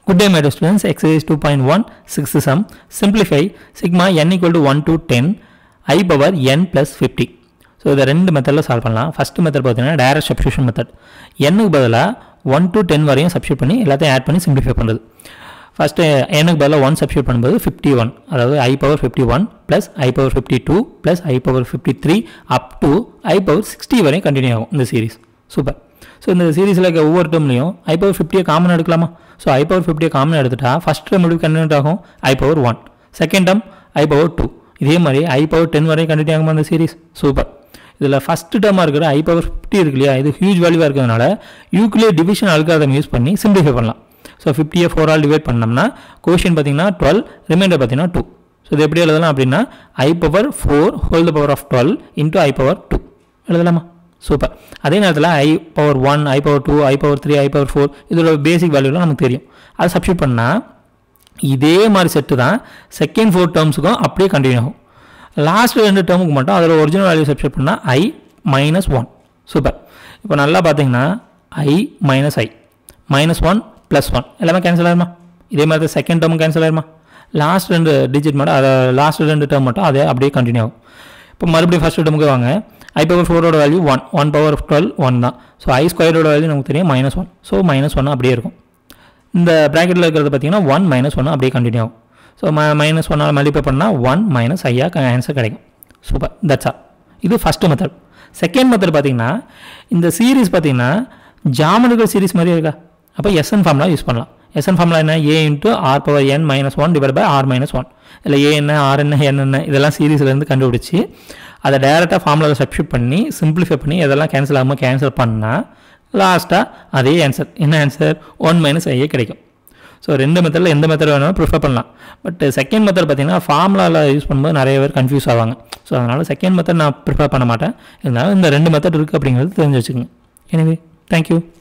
Good day, my dear students. Exercise 2.1, sixth sum. Simplify sigma n equal to 1 to 10 I power n plus 50. So, இந்த ரெண்டு மெத்தடில் solve பண்ணலாம். First method பார்த்தீங்கன்னா direct substitution method. n-க்கு பதிலாக 1 to 10 வரையும் substitute பண்ணி எல்லாத்தையும் ஆட் பண்ணி சிம்பிளிஃபை பண்ணுறது. ஃபஸ்ட்டு n-க்கு பதிலாக 1 சப்ஸ்டியூட் பண்ணும்போது 51, அதாவது I power 51 plus I power 52 plus I power 53 up to I power 60 வரையும் கண்டினியூ ஆகும் இந்த சீரிஸ். சூப்பர். ஸோ இந்த சீரிஸில் இருக்க ஒவ்வொரு டேர்ம்லையும் I power 50 காமன் எடுக்கலாமா? ஸோ I power 50 காமன் எடுத்துட்டா ஃபஸ்ட் டேர்ம் எப்படி கண்டினியூட் ஆகும்? I power 1. Second term I power 2. இதே மாதிரி I power 10 வரையும் கண்டினியூ ஆகுமா அந்த சீரிஸ்? சூப்பர். இதில் ஃபஸ்ட் டேர்மாக இருக்கிற I power 50 இருக்கு இல்லையா, இது ஹியூஜ் வேல்யூவாக இருக்கிறதுனால யூக்ளியர் டிவிஷன் அல்காரிதம் யூஸ் பண்ணி சிம்பிளிஃபை பண்ணலாம். ஸோ 50யை 4 ஆல் டிவைட் பண்ணோம்னா கோஷன் பார்த்தீங்கன்னா 12, ரிமைண்டர் பார்த்தீங்கன்னா 2. ஸோ இது எப்படி எழுதலாம் அப்படின்னா I power 4 whole the power of 12 into I power 2 எழுதலாமா? சூப்பர். அதே நேரத்தில் I power 1, I power 2, I power 3, I power 4 இதோட பேசிக் வேல்யூலாம் நமக்கு தெரியும். அதை சப்ஸ்டியூட் பண்ணால் இதே மாதிரி செட்டு தான் செகண்ட் 4 டேர்ம்ஸுக்கும் அப்படியே கண்டினியூ ஆகும். லாஸ்ட் 2 டேர்முக்கு மட்டும் அதோட ஒரிஜினல் வேல்யூ சப்ஸ்டியூட் பண்ணால் I minus 1. சூப்பர். இப்போ நல்லா பார்த்தீங்கன்னா I minus I minus 1 ப்ளஸ் 1 எல்லாமே கேன்சல் ஆயிருமா? இதே மாதிரி செகண்ட் டேர்மும் கேன்சல் ஆயிருமா? லாஸ்ட் 2 டிஜிட் மட்டும் அதை லாஸ்ட் 2 டேர்ம் மட்டும் அதே அப்படியே கண்டினியூ ஆகும். இப்போ மறுபடியும் ஃபஸ்ட் டேர்முக்கு வாங்க. I power 4ஓட வேல்யூ 1, 1 power of 12 1 தான். ஸோ I ஸ்கொயரோட வேல்யூ நமக்கு தெரியும் -1. ஸோ -1 அப்படியே இருக்கும். இந்த ப்ராக்கெட்டில் இருக்கிறது பார்த்தீங்கன்னா 1 -1 அப்படியே கண்டினியூ ஆகும். ஸோ -1 மல்டிப்ளை பண்ணால் 1 - I ஆன்சர் கிடைக்கும். சூப்பர். That's all. இது ஃபஸ்ட்டு மெத்தட். செகண்ட் மெத்தட் பார்த்தீங்கன்னா இந்த சீரீஸ் பார்த்தீங்கன்னா ஜாமெட்ரிக்கல் சீரீஸ் மாதிரியே இருக்கா? அப்போ SN ஃபார்முலா யூஸ் பண்ணலாம். SN ஃபார்முலா என்ன? A × R power n - 1 divide by R - 1. இல்லை A என்ன, R என்ன, N என்ன இதெல்லாம் சீரீஸ்லேருந்து கண்டுபிடிச்சி அதை டேரெக்டாக ஃபார்முலாவை சப்ஸ்டியூட் பண்ணி சிம்பிளிஃபை பண்ணி எதெல்லாம் கேன்சல் ஆகாமல் கேன்சல் பண்ணால் லாஸ்ட்டாக அதே ஆன்சர். என்ன ஆன்சர்? 1 - I கிடைக்கும். ஸோ ரெண்டு மெத்தடில் எந்த மெத்தட் வேணாலும் ப்ரிஃபர் பண்ணலாம். பட் செகண்ட் மெத்தட் பார்த்தீங்கன்னா ஃபார்முலாவில் யூஸ் பண்ணும்போது நிறைய பேர் கன்ஃபியூஸ் ஆவாங்க. ஸோ அதனால் செகண்ட் மெத்தட் நான் ப்ரிஃபர் பண்ண மாட்டேன். இருந்தாலும் இந்த ரெண்டு மெத்தட் இருக்குது அப்படிங்கிறது தெரிஞ்சு வச்சுக்கோங்க. எனவே தேங்க்யூ.